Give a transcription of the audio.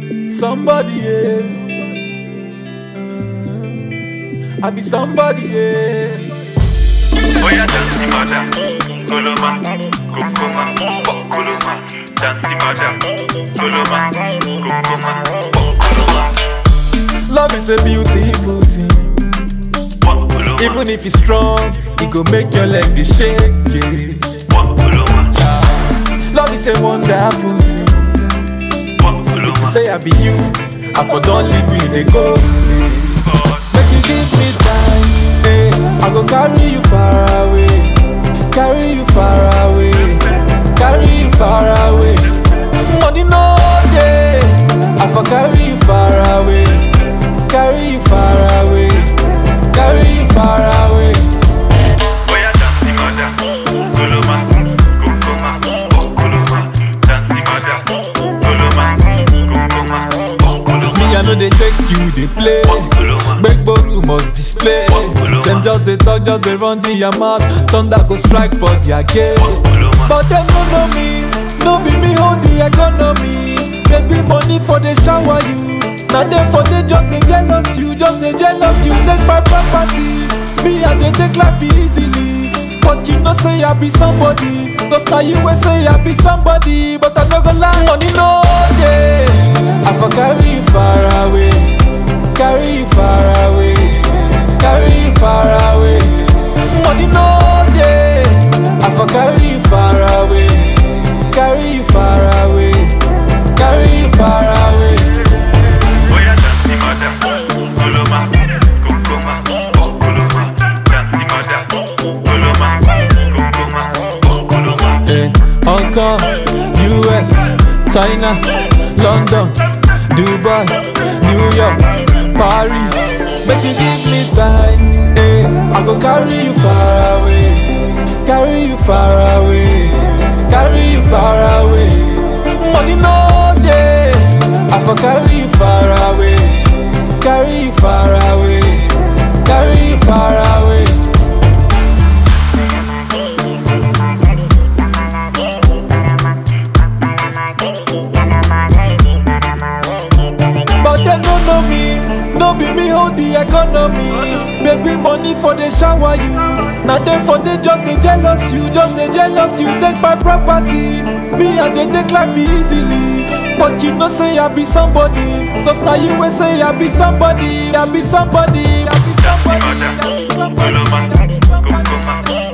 Somebody, yeah. I be somebody, yeah. Oya dansi mada, koloma, kokoma, pokoloma. Dansi mada, koloma, kokoma, pokoloma. Love is a beautiful thing. Pokoloma, Even if it's strong, it go make your leg be shake. pokoloma, Love is a wonderful thing. pokoloma. Say I be you, I for don't leave me, they go. Make you give me time, hey. I go carry you far away, carry you far away, carry you far away. Money no day, I for carry you far away, carry you far away, carry you far away. Oya dansi mada, koloma, kokoma, pokoloma. Dansi mada, koloma, kokoma, pokoloma. Me I know they take you, they play. Pokoloma, Make boru must display. Them just they talk, just they run the mouth. Thunder go strike for their gate. pokoloma. But them no know me, no be me hold the economy. They be money for they shower you. Now them for they just they jealous you, just they jealous you. Take my property, me and they take life easily. But you know say I be somebody, cause now you will say I be somebody. But I no go lie, money no day. I for carry you far away, carry you far away, carry you far away. Money no day. I for carry you far away, carry you far away, carry you far away. Oya dansi mada, koloma, kokoma, pokoloma. Dansi mada, koloma, kokoma, pokoloma. Hong Kong, US, China, London, Dubai, New York, Paris. Make you give me time, I go carry you far away, carry you far away, carry you far away. Money no day, I for carry you far away, carry you far away, carry you far away. But they don't know me, no be me hold the economy. Baby money for they shower you. Now them for they just they jealous you, just they jealous you. Take my property, me and they take life easily. But you know say I be somebody, cause now you will say I be somebody, I be somebody, I be somebody, I be somebody. Koloma, kokoma,